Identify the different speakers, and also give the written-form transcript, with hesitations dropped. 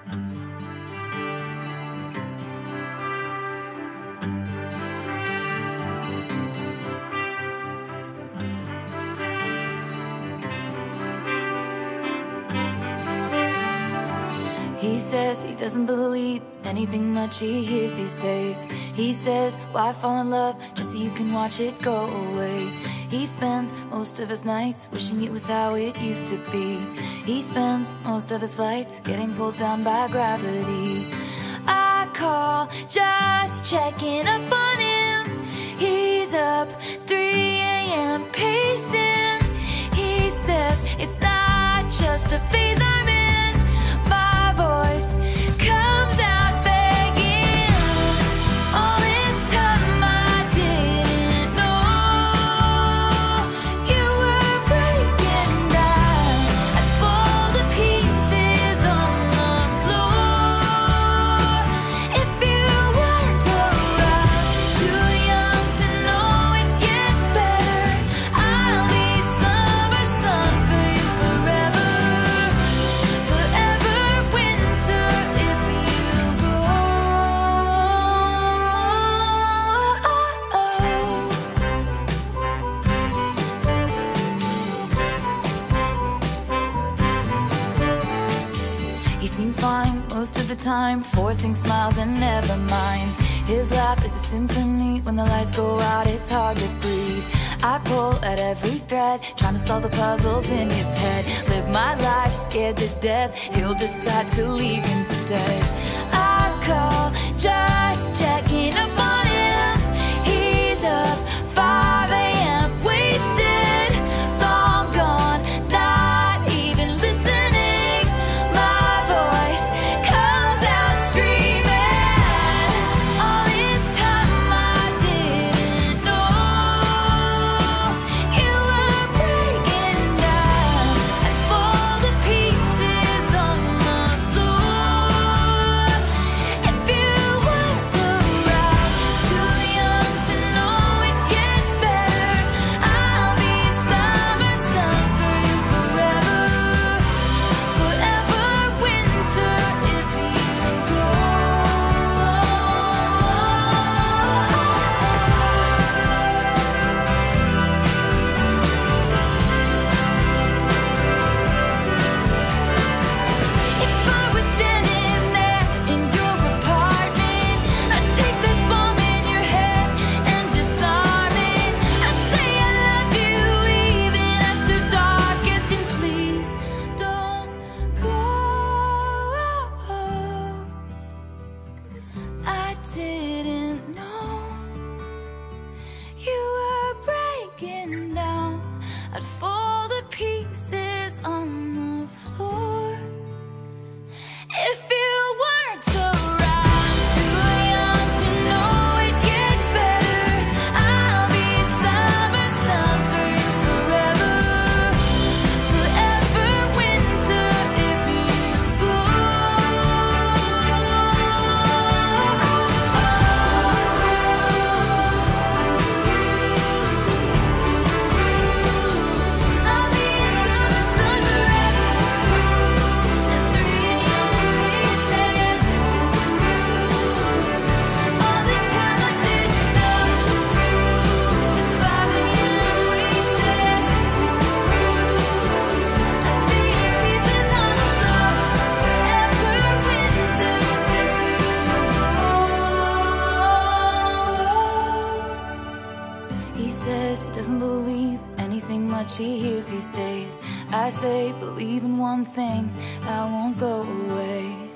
Speaker 1: He says he doesn't believe anything much he hears these days. He says, why fall in love just so you can watch it go away? He spends most of his nights wishing it was how it used to be. He spends most of his flights getting pulled down by gravity. I call just checking up on him. He's up 3 a.m. pacing. He says it's not just a phase I'm in. My voice comes out begging. All this time I didn't know you were breaking down. I'd fall to pieces on the floor if you weren't around. Too young to know it gets better. I'll be summer sun for you forever. Forever winter if you go. He seems fine most of the time, forcing smiles and never minds. His laugh is a symphony. When the lights go out, it's hard to breathe. I pull at every thread, trying to solve the puzzles in his head. Live my life scared to death. He'll decide to leave instead. I call just checking up on him. He's up 5 a.m. wasted, long gone, not even listening. My voice comes out screaming. All this time I didn't know you were breaking down. I'd fall to pieces on the floor if you weren't around. Too young to know it gets better. I'll be summer sun for you forever. Forever winter if you go. If I was standing there in your apartment, I'd take that bomb in your head and disarm it. I'd say I love you even at your darkest, and please don't go. I didn't know you were breaking down. I'd fall to pieces on the floor if you weren't around. Too young to know it gets better. I'll be summer sun for you forever. Forever winter if you go. I'll be summer sun forever. At 3 a.m. pacing. All this time I didn't know. At 5 a.m. wasted. I'd be pieces on the floor. Forever winter if you go. He says he doesn't believe anything much he hears these days. I say, believe in one thing, I won't go away.